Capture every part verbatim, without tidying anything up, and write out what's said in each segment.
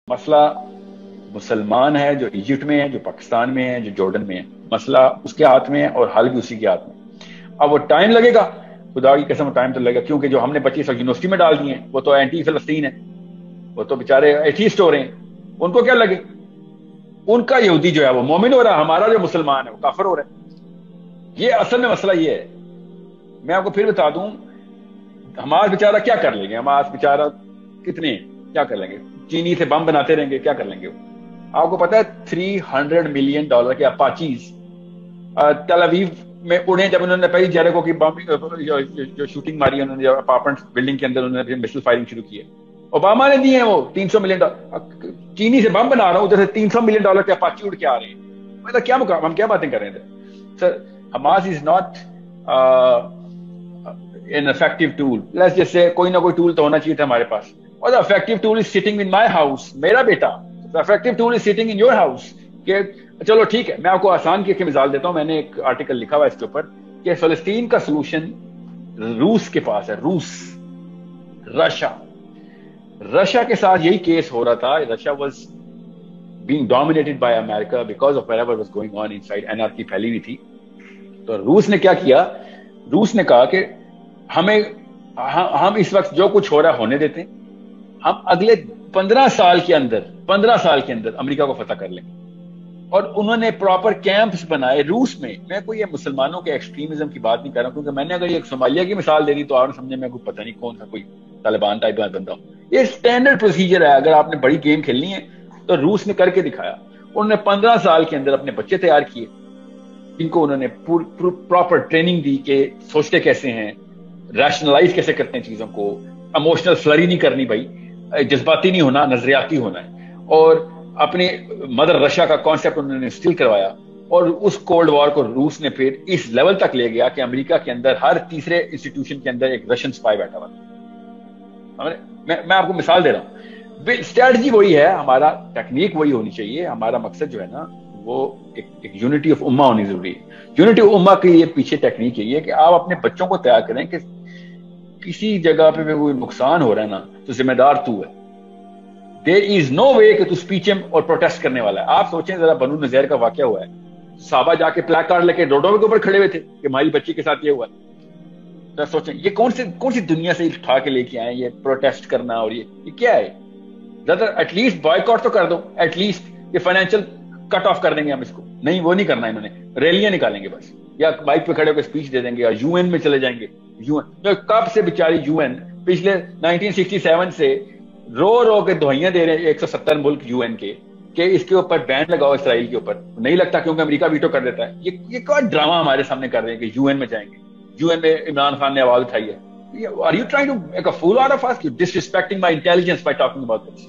مسئلہ مسلمان ہے جو ایجپٹ میں ہے، جو پاکستان میں ہے، جو جارڈن میں ہے، مسئلہ اس کے ہاتھ میں ہے اور حل بھی اسی کے ہاتھ میں۔ اب وہ ٹائم لگے گا، خدا کی قسم ٹائم تو لگے گا، کیونکہ جو ہم نے بچے سب یونیورسٹی میں ڈال دیے ہیں وہ تو اینٹی فلسطین ہے، وہ تو بےچارے ایتھیسٹ ہو رہے ہیں، ان کو کیا لگے؟ ان کا یہودی جو ہے وہ مومن ہو رہا ہے، ہمارا جو مسلمان ہے وہ کافر ہو رہا ہے۔ یہ اصل میں مسئلہ یہ ہے۔ میں آپ کو پھر بتا دوں، حماس بیچارہ کیا کر لیں گے؟ حماس بیچارہ کتنے ہیں؟ کیا کر لیں گے؟ چینی سے بم بناتے رہیں گے، کیا کر لیں گے وہ؟ آپ کو پتا ہے تھری ہنڈریڈ ملین ڈالر کے اپاچیز تل اویو میں اڑے جب انہوں نے پہلی جیریکو کی بم جو شوٹنگ ماری انہوں نے اپارٹمنٹ بلڈنگ کے اندر، انہوں نے مسل فائرنگ شروع کی ہے۔ اوباما نے دیے ہیں وہ تین سو ملین ڈالر، چینی سے بم بنا رہا ہوں ادھر سے تین سو ملین ڈالر کے اپاچی اڑ کے آ رہے ہیں۔ مطلب کیا مقام، ہم کیا باتیں کر رہے ہیں sir? Hamas is not an effective tool. Let's just say کوئی نہ کوئی ٹول تو ہونا چاہیے تھا ہمارے پاس، اور the effective tool is sitting in my house، میرا بیٹا۔ the effective tool is sitting in your house کہ چلو ٹھیک ہے، میں آپ کو آسان کی مثال دیتا ہوں۔ میں نے ایک آرٹیکل لکھا ہوا اس کے اوپر کہ فلسطین کا سولوشن روس کے پاس ہے، روس، رشیا۔ رشیا کے ساتھ یہی کیس ہو رہا تھا۔ Russia was being dominated by America because of whatever was going on inside، anarchy پھیلی ہوئی تھی۔ تو روس نے کیا کیا؟ روس نے کہا کہ ہمیں ہم اس وقت جو کچھ ہو رہا ہے ہونے دیتے ہیں، ہم اگلے پندرہ سال کے اندر پندرہ سال کے اندر امریکہ کو فتح کر لیں گے۔ اور انہوں نے پراپر کیمپس بنائے روس میں۔ میں کوئی یہ مسلمانوں کے ایکسٹریمزم کی بات نہیں کر رہا ہوں، کیونکہ میں نے اگر یہ صومالیہ کی مثال دے دی تو آپ نے سمجھے میں کوئی پتہ نہیں کون سا کوئی طالبان ٹائپ کا بندہ ہوں۔ یہ اسٹینڈرڈ پروسیجر ہے، اگر آپ نے بڑی گیم کھیلنی ہے تو روس نے کر کے دکھایا۔ انہوں نے پندرہ سال کے اندر اپنے بچے تیار کیے جن کو انہوں نے پراپر ٹریننگ دی کہ سوچتے کیسے ہیں، ریشنلائز کیسے کرتے ہیں چیزوں کو، اموشنل فلری نہیں کرنی بھائی، جذباتی نہیں ہونا، نظریاتی ہونا ہے۔ اور اپنی مدر رشیا کا کانسیپٹ انہوں نے انسٹل کروایا، اور اس کولڈ وار کو روس نے پھر اس لیول تک لے گیا کہ امریکہ کے اندر ہر تیسرے انسٹیٹیوشن کے اندر ایک رشین سپائی بیٹھا ہوا تھا۔ میں آپ کو مثال دے رہا ہوں، اسٹریٹجی وہی ہے ہمارا، ٹیکنیک وہی ہونی چاہیے۔ ہمارا مقصد جو ہے نا وہ ایک یونٹی آف امہ ہونی ضروری ہے۔ یونٹی آف امہ کی یہ پیچھے ٹیکنیک یہی ہے کہ آپ اپنے بچوں کو تیار کریں کہ کسی جگہ پہ کوئی نقصان ہو رہا ہے نا تو ذمہ دار تو ہے۔ دیر از نو وے کہ تو اسپیچ اور پروٹیسٹ کرنے والا ہے۔ آپ سوچیں ذرا، بنو نذیر کا واقعہ ہوا ہے، صحابہ جا کے پلیک کارڈ لے کے روڈوں کے اوپر کھڑے ہوئے تھے کہ ہماری بچی کے ساتھ یہ ہوا ہے۔ تو سوچیں یہ کون سی کون سی دنیا سے اٹھا کے لے کے آئے یہ پروٹیسٹ کرنا، اور یہ یہ کیا ہے؟ ذرا ایٹ لیسٹ بائیکاٹ تو کر دو، ایٹ لیسٹ کہ فائنینشیل کٹ آف کر دیں گے ہم اس کو۔ نہیں، وہ نہیں کرنا، انہوں نے ریلیاں نکالیں گے بس، یا بائک پہ کھڑے ہو کے اسپیچ دے دیں گے، یا یو این میں چلے جائیں گے۔ یو این کب سے بیچاری یو این پچھلے نائنٹین سکسٹی سیون سے رو رو کے دہائیاں دے رہے ہیں ایک سو ستر ملک یو این کے کہ اس کے اوپر بین لگاؤ اسرائیل کے اوپر، نہیں لگتا کیونکہ امریکہ ویٹو کر دیتا ہے۔ یہ یہ کیا ڈرامہ ہمارے سامنے کر رہے ہیں کہ یو این میں جائیں گے، یو این میں عمران خان نے آواز اٹھائی ہے۔ Are you trying to make a fool out of us? You're disrespecting my intelligence by talking about this.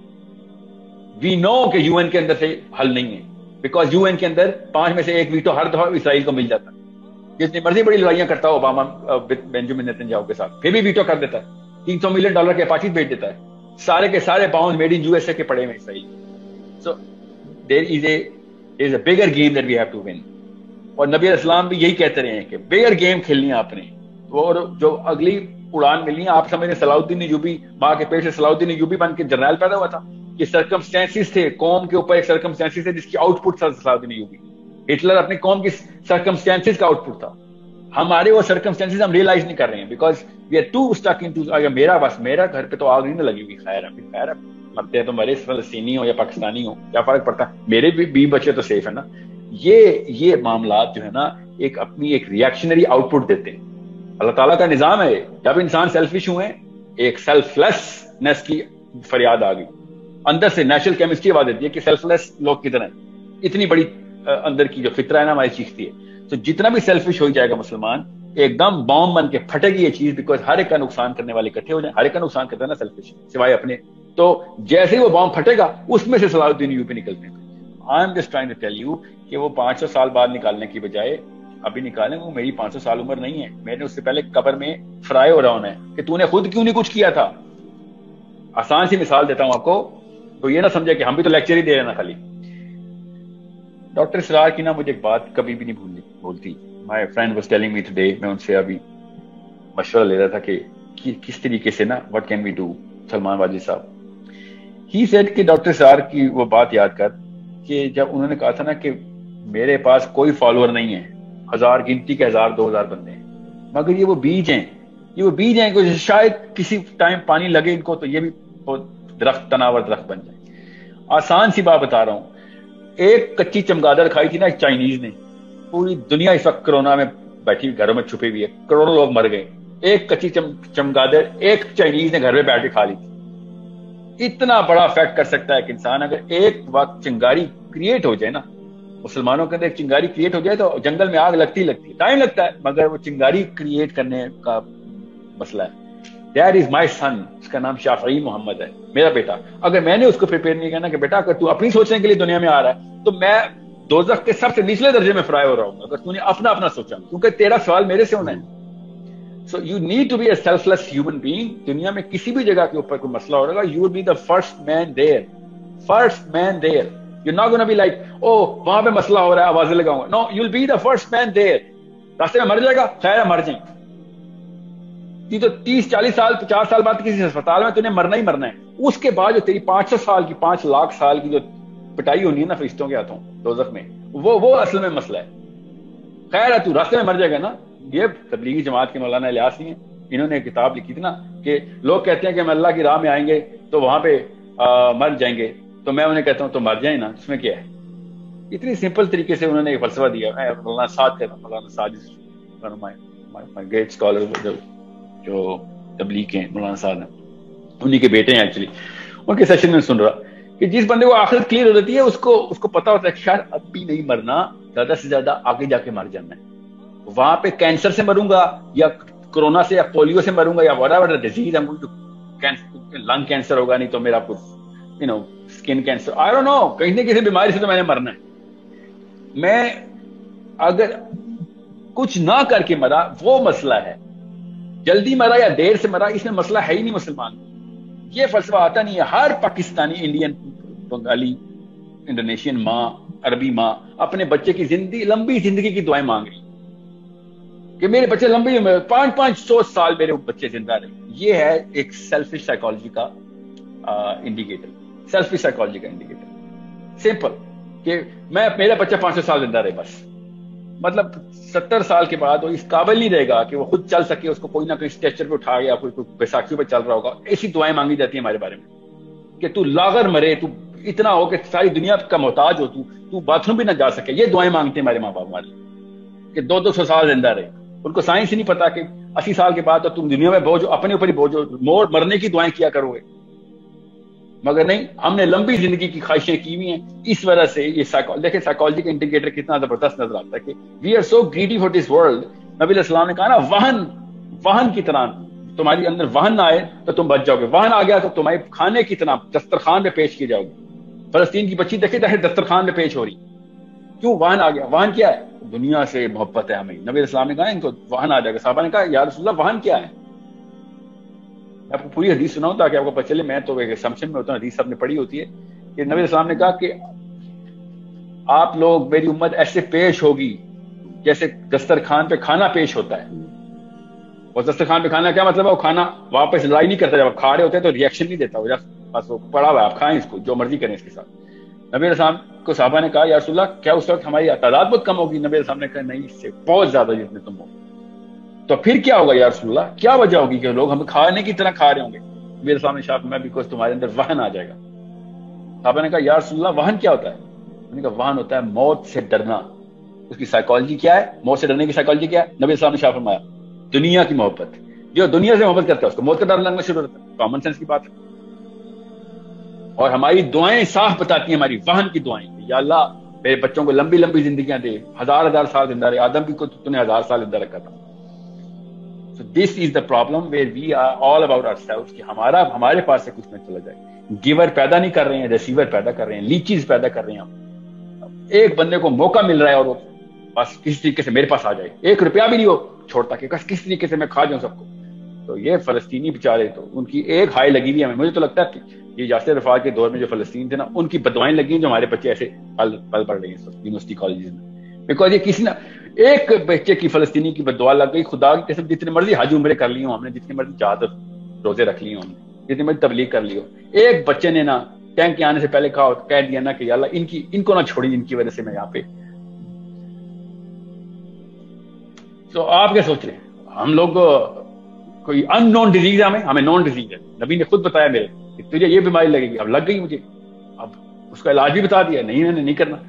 We know کہ یو این کے اندر سے حل نہیں ہے، بیکاز یو این کے اندر پانچ میں سے ایک ویٹو ہر دفعہ اسرائیل کو مل جاتا ہے۔ جتنی مرضی بڑی لڑائیاں کرتا ہے اوباما بینجامن نیتنیاہو کے ساتھ، پھر بھی ویٹو کر دیتا ہے، تین سو ملین ڈالر کے اپاچی بھیج دیتا ہے، سارے کے سارے bound made in U S A کے پڑے ہوئے Israel. So there is a there is a bigger game that we have to win. اور نبی علیہ السلام بھی یہی کہتے رہے ہیں کہ بگر گیم کھیلنی ہے آپ نے، اور جو اگلی اڑان ملنی ہے۔ آپ سمجھیں صلاح الدین ایوبی ماں کے پیٹ سے صلاح الدین ایوبی بن کے جرنیل پیدا ہوا تھا؟ یہ سرکمسٹینسز تھے، قوم کے اوپر ایک سرکمسٹینسز تھے جس کی آؤٹ پٹ تھا صلاح الدین ایوبی۔ ہٹلر اپنی قوم کی سرکمسٹینسز کا آؤٹ پٹ تھا۔ ہمارے وہ سرکمسٹینسز ہم ریئلائز نہیں کر رہے ہیں because we are to stick in to میرا بس میرا گھر پہ تو آگ نہیں لگی ہوئی، خیر ہے خیر ہے، مرتے ہیں تو مرے، فلسطینی ہو یا پاکستانی ہو کیا فرق پڑتا ہے، میرے بھی بی بچے تو سیف ہے نا۔ یہ یہ معاملات جو ہے نا ایک اپنی ایک ریئیکشنری آؤٹ پٹ دیتے ہیں۔ اللہ تعالیٰ کا نظام ہے، جب انسان سیلفش ہوئے ایک سیلف لیسنس کی فریاد آ گئی اندر سے، نیچرل کیمسٹری آواز دیتی ہے کہ سیلف لیس لوگ کدھر ہیں، اتنی بڑی اندر کی جو فطرہ ہے نا ہماری چیختی ہے۔ تو جتنا بھی سیلفش ہو جائے گا مسلمان، ایک دم بام بن کے پھٹے گی یہ چیز، بیکاز ہر ایک کا نقصان کرنے والے اکٹھے ہو جائیں، ہر ایک کا نقصان کرتا ہے نا سیلفش سوائے اپنے۔ تو جیسے ہی وہ بام پھٹے گا اس میں سے صلاح الدین ایوبی نکلتے ہیں۔ I'm just trying to tell you کہ وہ پانچ سو سال بعد نکالنے کی بجائے ابھی نکالیں، وہ میری پانچ سو سال عمر نہیں ہے، میں نے اس سے پہلے قبر میں فرائے ہو رہا ہونا ہے کہ تو نے خود کیوں نہیں کچھ کیا تھا۔ آسان سی مثال دیتا ہوں آپ کو، تو یہ نہ سمجھے کہ ہم بھی تو لیکچر ہی دے رہے نا خالی۔ ڈاکٹر اسرار کی نا مجھے ایک بات کبھی بھی نہیں بھولنی بولتی، my friend was telling me today, میں ان سے ابھی مشورہ لے رہا تھا کہ کس طریقے سے نا what can we do, Salman Wajid صاحب ہی سیڈ کہ ڈاکٹر سار کی وہ بات یاد کر کہ جب انہوں نے کہا تھا نا کہ میرے پاس کوئی فالوور نہیں ہے, ہزار گنتی کے ہزار دو ہزار بندے ہیں, مگر یہ وہ بیج ہیں, یہ وہ بیج ہیں کہ شاید کسی ٹائم پانی لگے ان کو تو یہ بھی درخت تناور درخت بن جائے. آسان سی بات بتا رہا ہوں, ایک کچی چمگادڑ کھائی تھی نا چائنیز نے, پوری دنیا اس وقت کرونا میں بیٹھی ہوئی گھروں میں چھپی ہوئی ہے, کروڑوں لوگ مر گئے, ایک کچی چم, چمگادڑ ایک چائنیز نے گھر میں بیٹھ کے کھا لی تھی. اتنا بڑا افیکٹ کر سکتا ہے کہ انسان اگر ایک وقت چنگاری کریٹ ہو جائے نا, مسلمانوں کے اندر ایک چنگاری کریٹ ہو جائے تو جنگل میں آگ لگتی لگتی ہے, ٹائم لگتا ہے مگر وہ چنگاری کریٹ کرنے کا مسئلہ ہے. That is my son, اس کا نام شافعی محمد ہے, میرا بیٹا. اگر میں نے اس کو پریپیئر نہیں کرنا کہ بیٹا اگر تو اپنی سوچنے کے لیے دنیا میں آ رہا ہے تو میں دوزخ کے سب سے نچلے درجے میں فرائی ہو رہا ہوں اگر تو نے اپنا اپنا سوچا, کیونکہ تیرا سوال میرے سے ہونا ہے. So you need to be a selfless human being. دنیا میں کسی بھی جگہ کے اوپر کوئی مسئلہ ہو رہا ہے, you will be the first man there. First man there. You're not going to be like, oh, وہاں پہ مسئلہ ہو رہا ہے آوازیں لگاؤں گا. No, you'll be the first man there. راستے میں مر جائے گا, خیر ہے مر جائیں. یہ تو تیس چالیس سال پچاس سال بعد کسی اسپتال میں تو نے مرنا ہی مرنا ہے. اس کے بعد جو تیری پانچ سو سال کی پانچ لاکھ سال کی جو پٹائی ہونی ہے نا فرشتوں کے ہاتھوں دوزخ میں, وہ وہ اصل میں مسئلہ ہے. خیر ہے تو راستے میں مر جائے گا نا. یہ تبلیغی جماعت کے مولانا الیاس ہی ہیں, انہوں نے کتاب لکھی تھی نا کہ لوگ کہتے ہیں کہ ہم اللہ کی راہ میں آئیں گے تو وہاں پہ مر جائیں گے, تو میں انہیں کہتا ہوں تو مر جائیں نا, اس میں کیا ہے. اتنی سمپل طریقے سے انہوں نے ایک فلسفہ دیا. مولانا سعد کہتا ہوں, مولانا سعد گریٹ اسکالر جو تبلیغ کے مولانا سعد ہیں, انہی کے بیٹے ہیں ایکچولی. ان کے سیشن میں سن رہا کہ جس بندے کو آخرت کلیئر ہو جاتی ہے اس کو اس کو پتا ہوتا ہے کہ شاید اب بھی نہیں مرنا, زیادہ سے زیادہ آگے جا کے مر جانا ہے. وہاں پہ کینسر سے مروں گا یا کورونا سے یا پولیو سے مروں گا یا whatever disease, lung cancer ہوگا, نہیں تو میرا کچھ you know skin cancer, I don't know, کہیں نہ کسی بیماری سے تو میں نے مرنا ہے. میں اگر کچھ نہ کر کے مرا وہ مسئلہ ہے, جلدی مرا یا دیر سے مرا اس میں مسئلہ ہے ہی نہیں مسلمان. یہ فلسفہ آتا نہیں ہے. ہر پاکستانی, انڈین, بنگالی, انڈونیشین ماں, عربی ماں اپنے بچے کی زندگی لمبی زندگی کی دعائیں مانگ رہی کہ میرے بچے لمبی عمر, پانچ پانچ سو سال میرے بچے زندہ رہے. یہ ہے ایک سیلفش سائیکالوجی کا انڈیکیٹر, سیلفش سائیکالوجی کا انڈیکیٹر. سمپل کہ میں میرا بچہ پانچ سو سال زندہ رہے بس, مطلب ستر سال کے بعد وہ اس قابل نہیں رہے گا کہ وہ خود چل سکے, اس کو کوئی نہ کوئی اسٹریچر پہ اٹھا گیا, کوئی بیساکھیوں پہ چل رہا ہوگا. ایسی دعائیں مانگی جاتی ہیں ہمارے بارے میں کہ تو لاغر مرے, تو اتنا ہو کہ ساری دنیا کا محتاج ہو, تو تو باتھ روم بھی نہ جا سکے. یہ دعائیں مانگتے ہیں ہمارے ماں باپ ہمارے کہ دو دو سو سال زندہ رہے. ان کو سائنس ہی نہیں پتا کہ اسی سال کے بعد تو تم دنیا میں بوجھ, اپنے اوپر ہی بوجھ, موڑ مرنے کی دعائیں کیا کرو گے. مگر نہیں, ہم نے لمبی زندگی کی خواہشیں کی ہوئی ہیں. اس وجہ سے یہ دیکھیں سائیکالوجی کا انڈیکیٹر کتنا زبردست نظر آتا ہے کہ we are so greedy for this world. نبی علیہ السلام نے کہا نا واہن واہن کی طرح, تمہاری اندر واہن نہ آئے تو تم بچ جاؤ گے, واہن آ گیا تو تمہارے کھانے کی طرح دسترخوان پہ پیش کی جاؤ گے. فلسطین کی بچی دیکھے دیکھے دسترخوان پہ پیش ہو رہی, کیوں؟ واہن آ گیا. واہن کیا ہے؟ دنیا سے محبت ہے ہمیں. نبی علیہ السلام نے کہا ان کو واہن آ جائے گا. صحابہ نے کہا یا رسول اللہ واہن کیا ہے؟ میں آپ کو پوری حدیث سناؤں تاکہ آپ کو پتہ چلے. میں تو ایک اسمپشن میں ہوتا ہوں, حدیث سب نے پڑھی ہوتی ہے کہ نبی علیہ السلام نے کہا کہ آپ لوگ, میری امت ایسے پیش ہوگی جیسے دسترخوان پہ کھانا پیش ہوتا ہے. اور دسترخوان پہ کھانا کیا مطلب ہے؟ وہ کھانا واپس لڑائی نہیں کرتا, جب آپ کھا رہے ہوتے ہیں تو ریئیکشن نہیں دیتا, وہ بس وہ پڑا ہوا ہے, آپ کھائیں اس کو, جو مرضی کریں اس کے ساتھ. نبی علیہ السلام کو صحابہ نے کہا یا رسول اللہ کیا اس وقت ہماری تعداد بہت کم ہوگی؟ نبی علیہ السلام نے کہا نہیں, اس سے بہت زیادہ جتنے تم ہو. تو پھر کیا ہوگا یا رسول اللہ, کیا وجہ ہوگی کہ لوگ ہم کھانے کی طرح کھا رہے ہوں گے؟ نبی علیہ السلام نے شاپ میں بیکاز تمہارے اندر وہن آ جائے گا. صحابہ نے کہا یا رسول اللہ وہن کیا ہوتا ہے؟ انہوں نے کہا وہن ہوتا ہے موت سے ڈرنا. اس کی سائیکالوجی کیا ہے؟ موت سے ڈرنے کی سائیکالوجی کیا ہے؟ نبی علیہ السلام نے شاپ فرمایا دنیا کی محبت. جو دنیا سے محبت کرتا ہے اس کو موت کا ڈر لگنا شروع ہوتا ہے. کامن سینس کی بات ہے. اور ہماری دعائیں صاف بتاتی ہیں, ہماری وہن کی دعائیں, یا اللہ میرے بچوں کو لمبی لمبی زندگیاں دے, ہزار ہزار سال زندہ رہے. آدم بھی کو تو نے ہزار سال زندہ رکھا تھا. So this is the problem where we are all about ourselves کہ ہمارا ہمارے پاس سے کچھ نہ چلا جائے. گیور پیدا نہیں کر رہے ہیں, ریسیور پیدا کر رہے ہیں, لیچیز پیدا کر رہے ہیں ہم. ایک بندے کو موقع مل رہا ہے اور وہ بس کسی طریقے سے میرے پاس آ جائے, ایک روپیہ بھی نہیں ہو چھوڑتا کہ کس کس طریقے سے میں کھا جاؤں سب کو. تو یہ فلسطینی بیچارے, تو ان کی ایک ہائی لگی ہوئی ہے. مجھے تو لگتا ہے کہ یہ یاسر عرفات کے دور میں جو فلسطین تھے نا, ان کی بدوائیں لگی ہیں جو ہمارے بچے ایسے پل پل پڑھ رہے ہیں یونیورسٹی کالجز میں. بیکاز یہ کسی نہ ایک بچے کی فلسطینی کی بدعا لگ گئی. خدا کی قسم جتنے مرضی حج عمرے کر لی ہوں ہم نے, جتنی مرضی چادر روزے رکھ لی ہوں ہم نے, جتنی مرضی تبلیغ کر لی ہو, ایک بچے نے نا ٹینک کے آنے سے پہلے کہا کہہ دیا نا کہ یا اللہ ان کی ان کو نہ چھوڑی، ان کی وجہ سے میں یہاں پہ. تو آپ کیا سوچ رہے ہیں؟ ہم لوگ کوئی ان نون ڈیزیز ہے، ہمیں ہمیں نون ڈیزیز ہے. نبی نے خود بتایا میرے کہ تجھے یہ بیماری لگے گی، اب لگ گئی مجھے، اب اس کا علاج بھی بتا دیا، نہیں میں نے نہیں کرنا.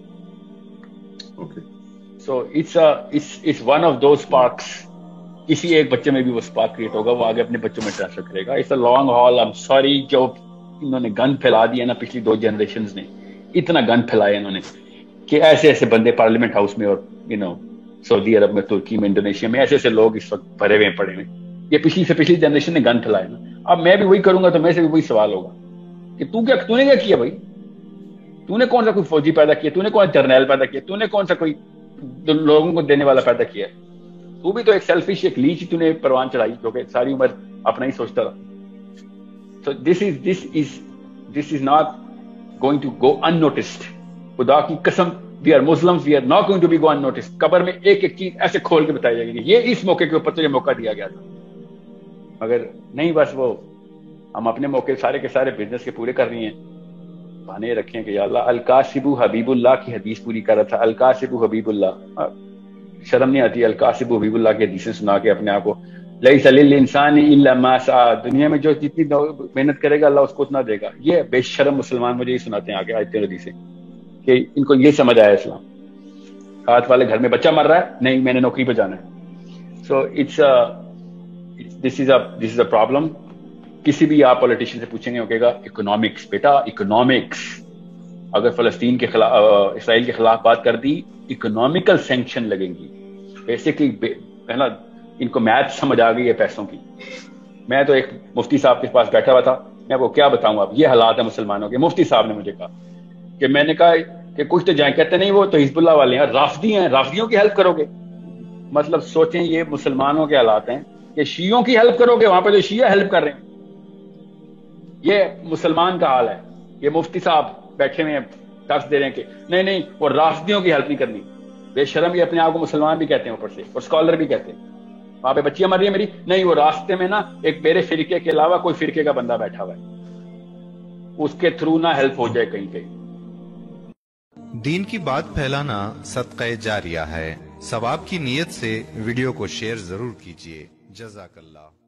So it's it's one of those sparks. کسی ایک بچے میں بھی وہ اسپارک کریٹ ہوگا، وہ آگے اپنے بچوں میں ٹرانسفر کرے گا. It's a long haul. I'm sorry جو انہوں نے گن پھیلا دیا نا، پچھلی دو جنریشنز نے اتنا گن پھیلایا انہوں نے کہ ایسے ایسے بندے پارلیمنٹ ہاؤس میں اور یو نو سعودی عرب میں، ترکی میں، انڈونیشیا میں ایسے ایسے لوگ اس وقت بھرے ہوئے پڑے ہوئے. یہ پچھلی سے پچھلی جنریشن نے گن پھیلایا نا. اب میں بھی وہی کروں گا تو میں سے بھی وہی سوال ہوگا کہ تو کیا تو نے کیا کیا بھائی؟ تو نے کون سا کوئی فوجی پیدا کیا؟ تو نے کون سا جرنیل پیدا کیا؟ تو نے کون سا کوئی لوگوں کو دینے والا پیدا کیا؟ تو بھی تو ایک سیلفش ایک لیچ تو نے پروان چڑھائی جو کہ ساری عمر اپنا ہی سوچتا رہا. So this is this is this is not going to go unnoticed. خدا کی قسم we are Muslims, we are not going to be go unnoticed. قبر میں ایک ایک چیز ایسے کھول کے بتائی جائے گی یہ اس موقع کے اوپر تجھے موقع دیا گیا تھا. مگر نہیں، بس وہ ہم اپنے موقع سارے کے سارے بزنس کے پورے کر رہی ہیں. بہانے رکھیں کہ یا اللہ القاسب حبیب اللہ کی حدیث پوری کر رہا تھا. القاسب حبیب اللہ، شرم نہیں آتی القاسب حبیب اللہ کی حدیثیں سنا کے اپنے آپ کو لیس للانسان الا ما سعى. دنیا میں جو جتنی محنت کرے گا اللہ اس کو اتنا دے گا. یہ بے شرم مسلمان مجھے یہ سناتے ہیں آگے آیتیں حدیثیں کہ ان کو یہ سمجھ آیا اسلام. ہاتھ والے گھر میں بچہ مر رہا ہے، نہیں میں نے نوکری پہ جانا ہے. So it's this is a this is a problem. کسی بھی آپ پولیٹیشین سے پوچھیں گے وہ کہے گا اکنامکس. بیٹا اکنامکس، اگر فلسطین کے خلاف اسرائیل کے خلاف بات کر دی اکنامیکل سینکشن لگیں گی. بیسکلی پہلا ان کو میتھ سمجھ آ گئی ہے پیسوں کی. میں تو ایک مفتی صاحب کے پاس بیٹھا ہوا تھا، میں وہ کیا بتاؤں اب یہ حالات ہیں مسلمانوں کے. مفتی صاحب نے مجھے کہا کہ میں نے کہا کہ کچھ تو جائیں، کہتے نہیں وہ تو حزب اللہ والے ہیں، رافضی ہیں، رافضیوں کی ہیلپ کرو گے. مطلب سوچیں یہ مسلمانوں کے حالات ہیں کہ شیعوں کی ہیلپ کرو گے، وہاں پہ جو شیعہ ہیلپ کر رہے ہیں. یہ مسلمان کا حال ہے. یہ مفتی صاحب بیٹھے ہوئے ہیں ٹیکس دے رہے ہیں کہ نہیں نہیں وہ رافضیوں کی ہیلپ نہیں کرنی. بے شرم یہ اپنے آپ کو مسلمان بھی کہتے ہیں اوپر سے اور اسکالر بھی کہتے ہیں. وہاں پہ بچیاں مر رہی ہیں میری، نہیں وہ راستے میں نا ایک میرے فرقے کے علاوہ کوئی فرقے کا بندہ بیٹھا ہوا ہے، اس کے تھرو نہ ہیلپ ہو جائے کہیں کہیں. دین کی بات پھیلانا صدقہ جاریہ ہے. ثواب کی نیت سے ویڈیو کو شیئر ضرور کیجیے. جزاک اللہ.